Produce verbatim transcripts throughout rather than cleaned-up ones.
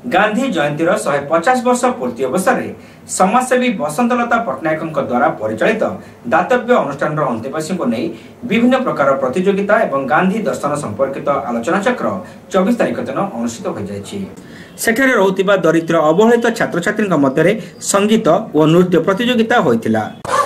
गांधी जयंती शहे पचास वर्ष पूर्ति अवसर में समाजसेवी बसंतलता पट्टनायक द्वारा परिचालित दातव्य अनुष्ठान अंत्यवासी को नहीं विभिन्न प्रकार प्रतियोगिता एवं गांधी दर्शन संपर्कित आलोचना चक्र चौबीस तारीख दिन अनुष्ठित हो जाएगी। सेठारे रहुतिबा दरिद्र अवहेलित छात्र छात्री मध्य संगीत और नृत्य प्रतियोगिता होइतिला।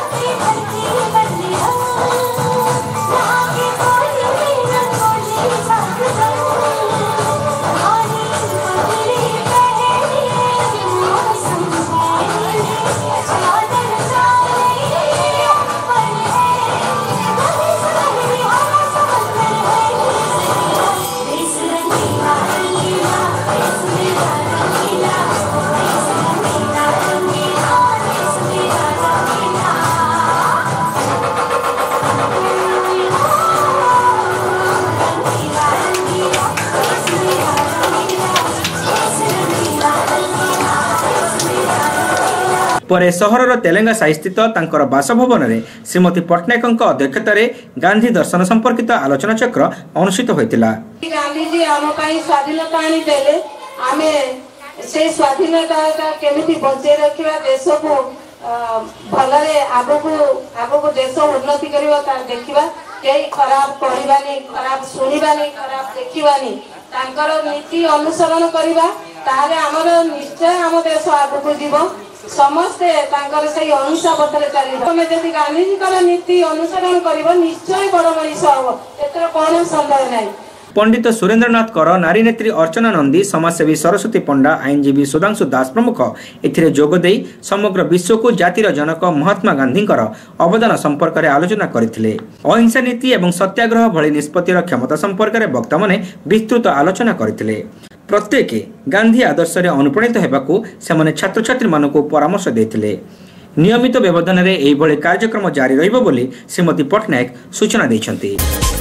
परे सहरर तेलेंगा साई स्थित तांकर बासभवन में श्रीमती पट्टनायक अध्यक्षतार गांधी दर्शन संपर्कित आलोचना चक्र अनुष्ठित होइतिला। गांधी जी आम पई स्वाधीनता आनी देले, आमे से स्वाधीनता का केमिति बचे रखिबा, देश को भलरे आगो आगो देश उन्नति करबा ता देखिबा, केही खराब कहबानी, खराब सुनिबानी, खराब देखिबानी, तांकर नीति अनुसरण करबा, ताले हमर निश्चय हम देश आगो जीवो। समस्ते तांकर सही अनुसा पथरे चलिबो। तमे जदि गांधी जी कर नीति अनुसरण करिवो निश्चय बड़ मनीष होबो, एतर कोन संदेह नै। पंडित सुरेंद्रनाथ कर, नारी नेत्री अर्चना नंदी, समाजसेवी सरस्वती पंडा, आईनजीवी सुधांशु दास प्रमुख एथिरे जोगदेई समग्र विश्व को जातिर जनक महात्मा गांधी अवदान संपर्क में आलोचना करथिले। अहिंसा नीति एवं सत्याग्रह भली निष्पत्तिर क्षमता संपर्क में वक्ता माने विस्तृत आलोचना करथिले। प्रत्येक गांधी आदर्श रे अनुप्राणित हेबाकू सेमाने छात्र छात्री मानकू परामर्श देथिले। नियमित व्यवधान रे एही भली कार्यक्रम जारी रहिबो बोली श्रीमती पट्टनायक सूचना दैछन्ती।